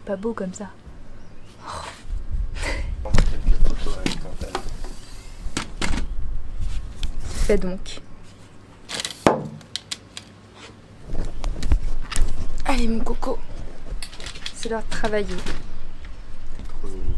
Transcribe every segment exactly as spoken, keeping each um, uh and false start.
pas beau comme ça. On voit quelques photos avec ton tel. Fais donc. Allez mon coco, c'est l'heure de travailler. Trop mignon.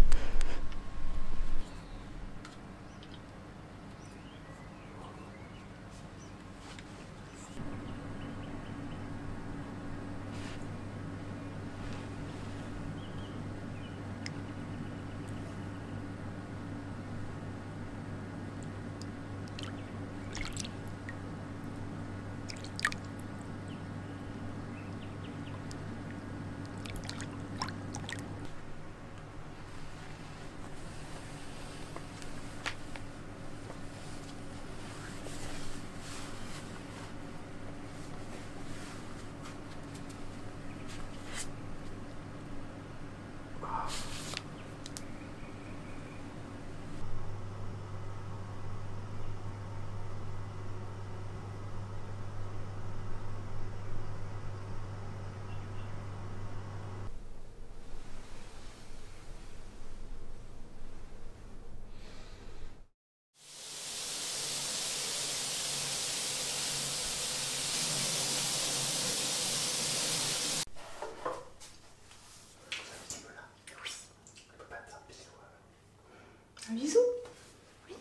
Un bisou? Oui.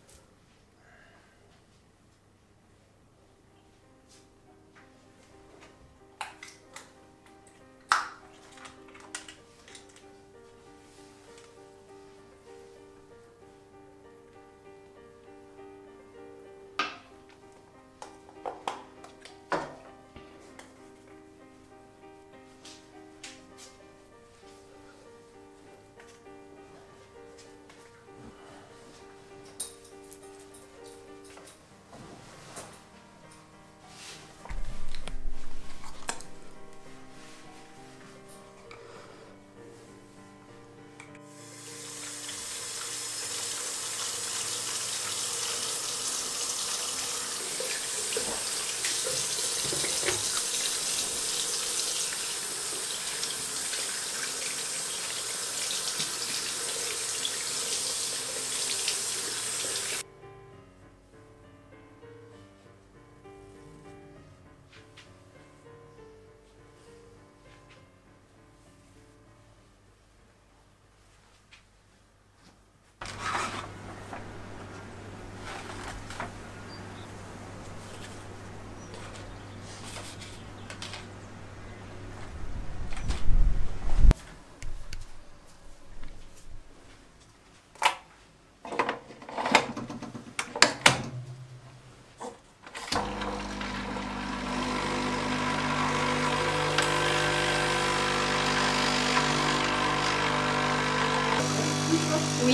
Oui.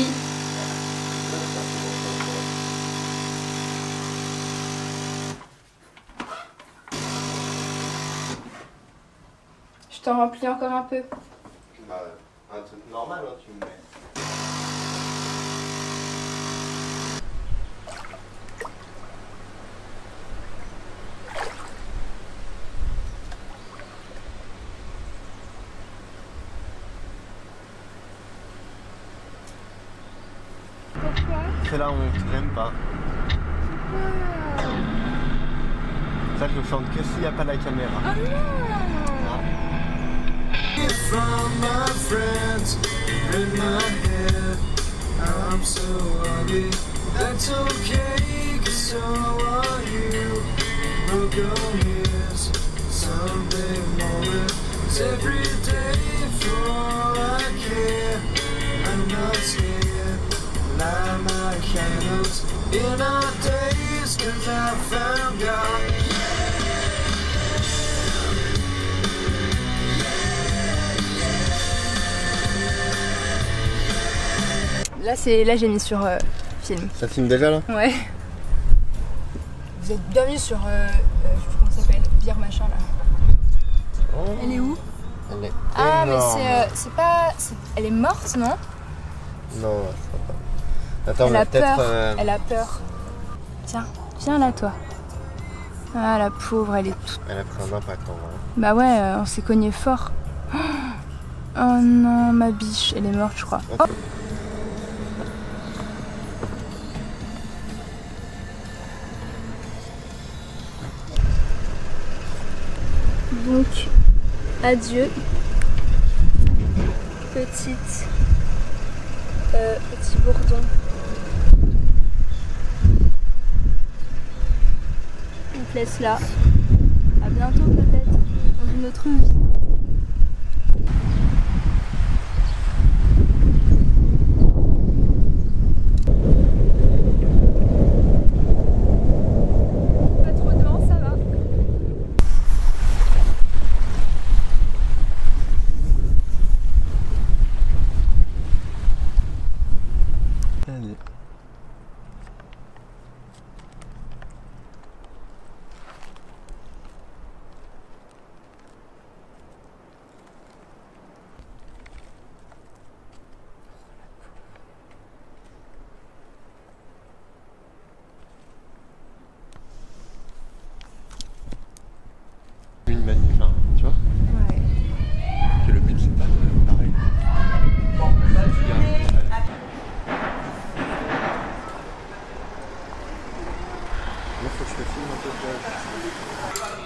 Je t'en remplis encore un peu. Bah, un truc normal, hein, tu me mets. C'est là où on te n'aime pas. Ça, je chante que s'il n'y a pas la caméra. Oh non. From my friends in my head, I'm so ugly. That's okay, 'cause so are you. Broke your ears, someday moment. It's every day for all I care. I'm not scared. Light my candles in our days, 'cause I found God. Là, c'est là j'ai mis sur euh, film. Ça filme déjà là? Ouais. Vous êtes bienvenue sur euh, euh, comment ça s'appelle? Bière machin là. Oh. Elle est où? Elle est Ah énorme. mais c'est euh, c'est pas c'est- elle est morte non? Non, je crois pas. Attends, Elle mais a peut-être. peur. euh, Elle a peur. Tiens, viens là toi. Ah la pauvre, elle est toute. Elle a pris un impact en vrai. Bah ouais, euh, on s'est cogné fort. Oh non, ma biche, elle est morte, je crois. Oh. Donc, adieu, petite, euh, petit bourdon. On te laisse là. À bientôt peut-être dans une autre vie. Pas trop devant, ça va. Allez. Une manif, hein, tu vois. Ouais. Que le but c'est pas de pareil. Bon, bah, je Là, faut que je te filme un peu de...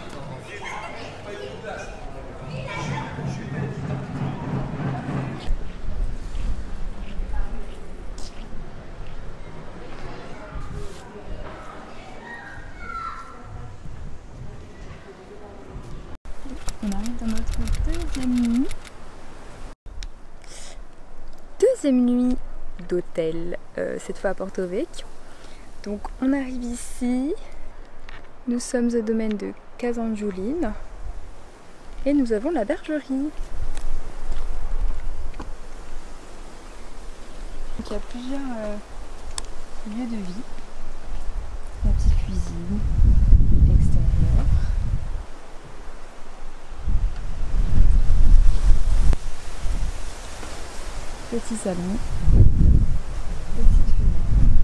On arrive dans notre deuxième nuit. Deuxième nuit d'hôtel, euh, cette fois à Porto Vecchio. Donc on arrive ici. Nous sommes au domaine de Casangiolino et nous avons la bergerie. Donc il y a plusieurs euh, lieux de vie. La petite cuisine extérieure. Petit salon. Petite fenêtre.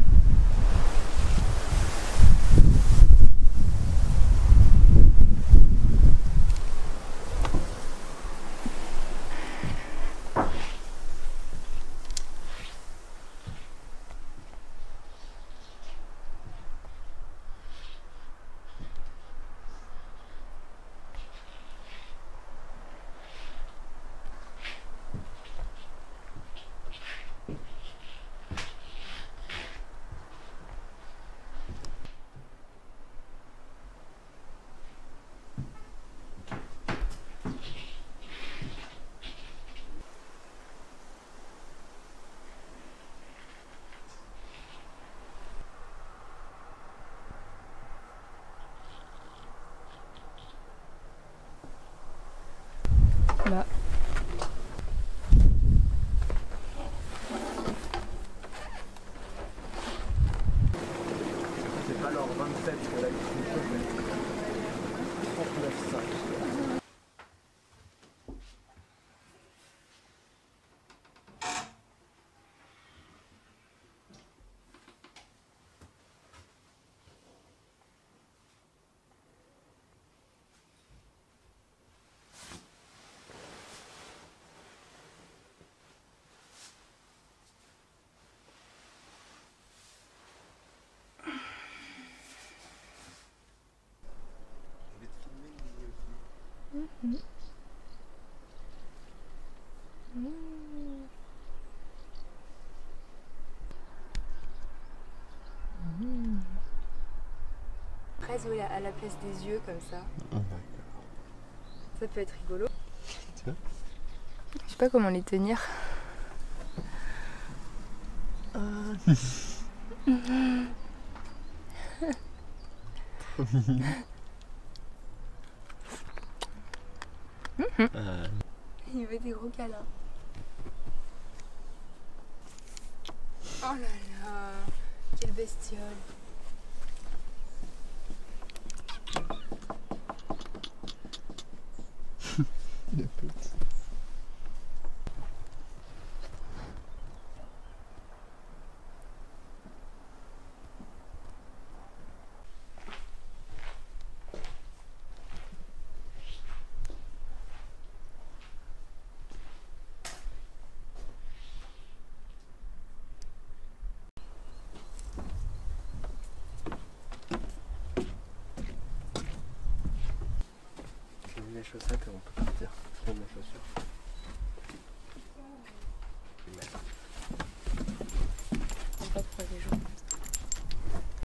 Là. C'est pas leur vingt-sept que là, ils sont trente-neuf cinq. Mmh. Mmh. Mmh. Fraise à la place des yeux comme ça. D'accord. Ça peut être rigolo. Tu vois ? Je sais pas comment les tenir. Ah. Trop mignon. Mmh. Ah. Il veut des gros câlins. Oh là là, quelle bestiole. Le petit. chaussettes et on peut partir. Je prends mes chaussures.